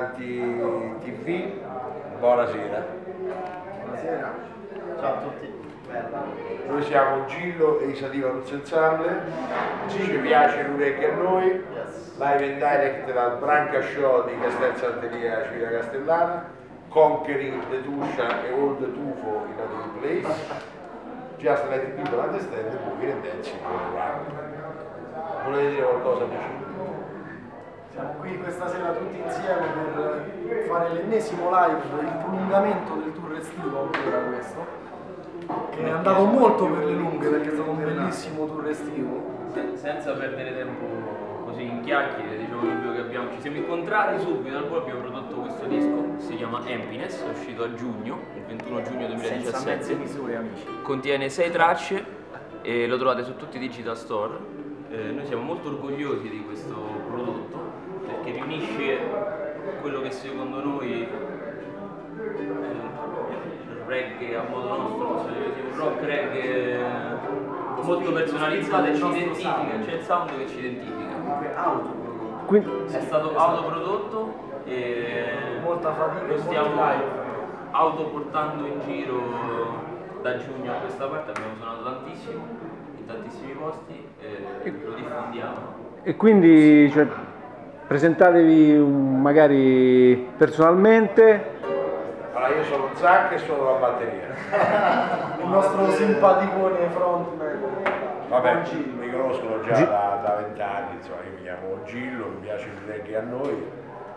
Santi TV, buonasera. Buonasera. Ciao a tutti. Noi siamo Gillo e Isativa Roots Ensemble, ci piace il reggae a noi, live in direct dal Branca Show di Castel Sant'Elia, Civita Castellana, Conquering the Tuscia e All the Tufo in a place, just let people understand the movie and dancing all around. Volete dire qualcosa, amici? Siamo qui questa sera tutti insieme per fare l'ennesimo live, il prolungamento del tour estivo ancora questo, che è andato molto per le lunghe perché è stato un bellissimo tour estivo. Senza perdere tempo così in chiacchiere, dicevo subito che ci siamo incontrati subito, allora abbiamo prodotto questo disco, si chiama Emptiness, è uscito a giugno, il 21 giugno 2017. Senza mezze misure, amici. Contiene 6 tracce e lo trovate su tutti i digital store. Noi siamo molto orgogliosi di questo prodotto perché riunisce quello che secondo noi il reggae a modo nostro, un rock reggae molto personalizzato e ci identifica, c'è il sound che ci identifica. È stato autoprodotto e molta fatica, lo stiamo autoportando in giro da giugno a questa parte, abbiamo suonato tantissimo, in tantissimi posti e lo diffondiamo. E quindi cioè, presentatevi magari personalmente. Allora, io sono Zac e suono la batteria. Il nostro simpaticone frontman. Vabbè, mi conoscono già da 20 anni, insomma, io mi chiamo Gillo, mi piace il reggae a noi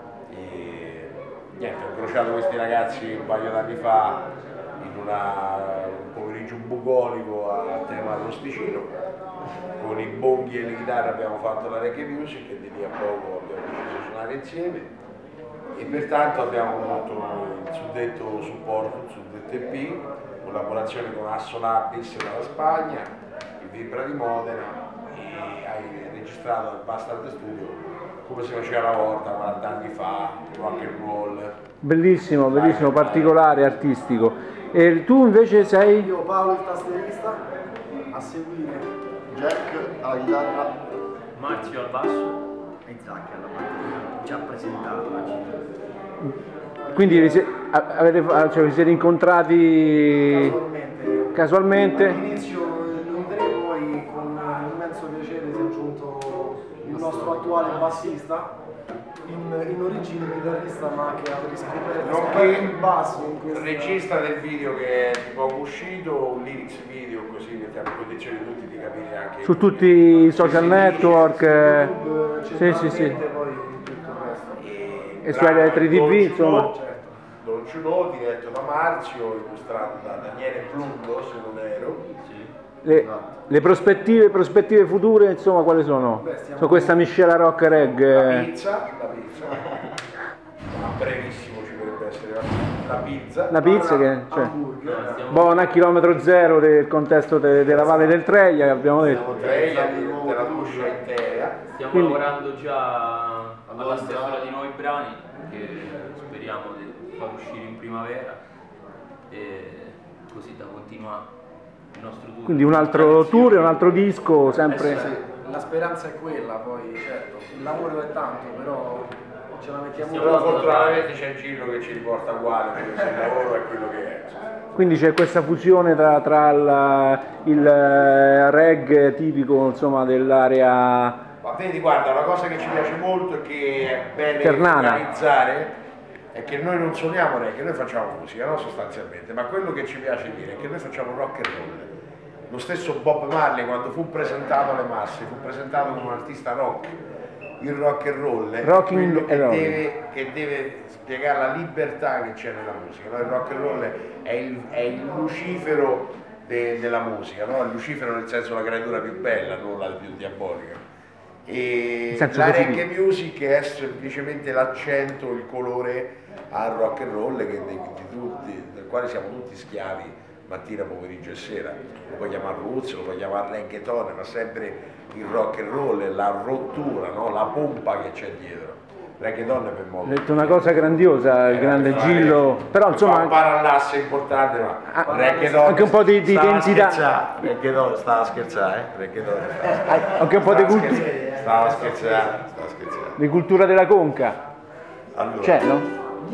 e niente, ho incrociato questi ragazzi un paio d'anni fa in un pomeriggio bucolico a tema arrosticino, con i bonghi e le chitarre abbiamo fatto la reggae music e di lì a poco abbiamo deciso di suonare insieme e pertanto abbiamo avuto il suddetto supporto, il suddetto EP, collaborazione con Asso Labis dalla Spagna, il Vibra di Modena e hai registrato al Bastard Studio come si faceva una volta 40 anni fa, rock and roll. Bellissimo, bellissimo, particolare, artistico. E tu invece sei? Io Paolo il tastierista, a seguire Jack alla chitarra, Marzio al basso e Zac alla batteria, già presentato oggi. Quindi vi siete incontrati casualmente? All'inizio noi tre, poi con immenso piacere si è aggiunto il nostro attuale bassista, in origine chitarrista ma che ha riscoperto il basso in questo. Regista del video che è di poco uscito, un lyrics video così mettiamo in condizione tutti di capire anche Su tutti i social network, YouTube, sì. poi tutto il resto. E su altri TV, insomma. Don Ciudò, diretto da Marzio, illustrato da Daniele Plundo, se non ero. Le prospettive future, insomma, quali sono? Su questa miscela rock reggae? La pizza. A brevissimo ci dovrebbe essere la pizza. Che cioè, buona a chilometro zero del contesto della Valle del Treia, che abbiamo detto. Della Tuscia intera. stiamo lavorando già alla stesura di nuovi brani che speriamo di far uscire in primavera e così da continuare il nostro tour. Quindi un altro tour e un altro disco sempre. Sì, la speranza è quella, poi certo, il lavoro è tanto, però ce la mettiamo. Però fortunatamente c'è Gillo che ci riporta uguale, perché il lavoro è quello che è. Quindi c'è questa fusione tra il reggae tipico, insomma, dell'area. Ma vedi, guarda, una cosa che ci piace molto e che è bene Ternana. organizzare è che noi non suoniamo reggae, noi facciamo musica, no, sostanzialmente, ma quello che ci piace dire è che noi facciamo rock and roll. Lo stesso Bob Marley, quando fu presentato alle masse, fu presentato come un artista rock. Il rock and roll è quello che deve spiegare la libertà che c'è nella musica, no? Il rock and roll è il lucifero della musica, no? Il lucifero nel senso la creatura più bella, non la più diabolica. E la reggae music è semplicemente l'accento, il colore al rock and roll del quale siamo tutti schiavi mattina, pomeriggio e sera. Lo puoi chiamare roots, lo puoi chiamare reggaeton, ma sempre il rock and roll, la rottura, no? La pompa che c'è dietro. Reggaeton per molto. Hai detto una cosa grandiosa, il grande Gillo, però insomma un parallasse importante, ma reggaeton anche un po' di identità. Reggaeton stava a scherzare, reggaeton Anche un po' di cultura. Stava a scherzare. Di cultura della conca. Allora. C'è, no?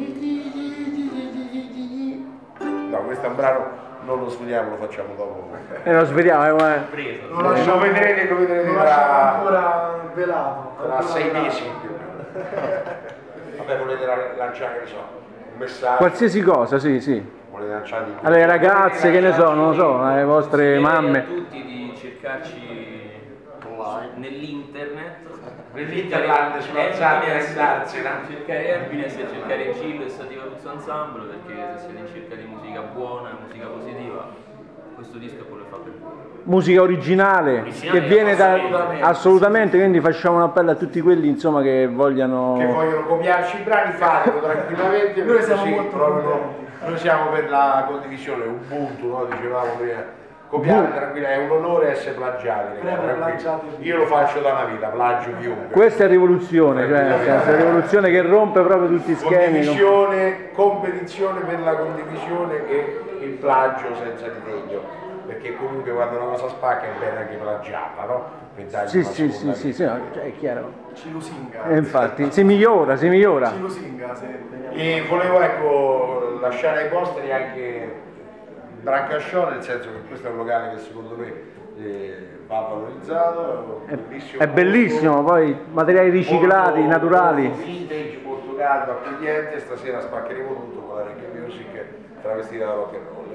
No, questo è un brano, non lo sveliamo, lo facciamo dopo. E lo svediamo, Preso. Lo lasciamo, Lo vedrete lo lasciamo ancora velato. tra 6 mesi più o meno. Vabbè, volete lanciare, che so, un messaggio? qualsiasi cosa, sì, sì. Volete lanciare Alle ragazze, che ne so, non lo so, alle vostre A mamme. tutti di cercarci Online. nell'internet. Nell'internet, sulla Zambia, cercare Happiness e cercare Gillo e Sativa Roots Ensemble, perché se siete in cerca di musica buona, musica positiva, questo disco è quello che fa per voi. Musica originale, Originale, che viene da... assolutamente. Assolutamente, quindi facciamo un appello a tutti quelli, insomma, che vogliono... che vogliono copiarci i brani, fatelo tranquillamente. Noi siamo così molto proprio contenti. noi siamo per la condivisione, Ubuntu, no? Dicevamo prima. Copiare tranquillamente, è un onore essere plagiati. Prego, plagiate. Io lo faccio da una vita, plagio chiunque. Questa è rivoluzione, cioè, nel senso, è rivoluzione che rompe proprio tutti gli schemi. Condivisione, competizione per la condivisione e il plagio senza ritegno. Perché comunque quando una cosa spacca è bene anche plagiarla, no? Per dargli Sì, una sì, seconda sì, sì, sì, vita. no, cioè, è chiaro. Ci lusinga. Infatti, si migliora, si migliora. Ci lusinga se teniamo. E volevo ecco lasciare ai posteri anche Brancasciò, nel senso che questo è un locale che secondo me va valorizzato, È bellissimo, poi materiali riciclati, molto, naturali. molto vintage, molto caldo, accogliente. Stasera spaccheremo tutto con la reggae music travestita da rock and roll.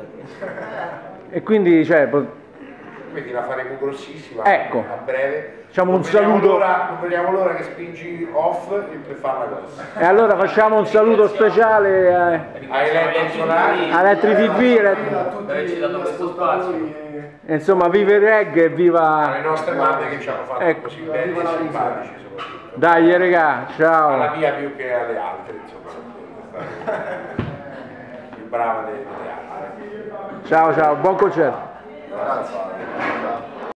E quindi, cioè, Quindi la faremo grossissima, Ecco. a breve. Facciamo un Non vediamo saluto. non vediamo l'ora che spingi off per farla grossa. e allora facciamo un saluto speciale A Elettric Sonari. a Elettric TV, A tutti Averci dato gli questo ascoltatori e insomma, viva il reggae e Alle viva... nostre mamme che ci hanno fatto Ecco. così belli e simpatici soprattutto. Dai, regà, Alla ciao. mia più che alle altre, insomma. Più brava delle altre. Ciao, ciao, buon concerto. Grazie.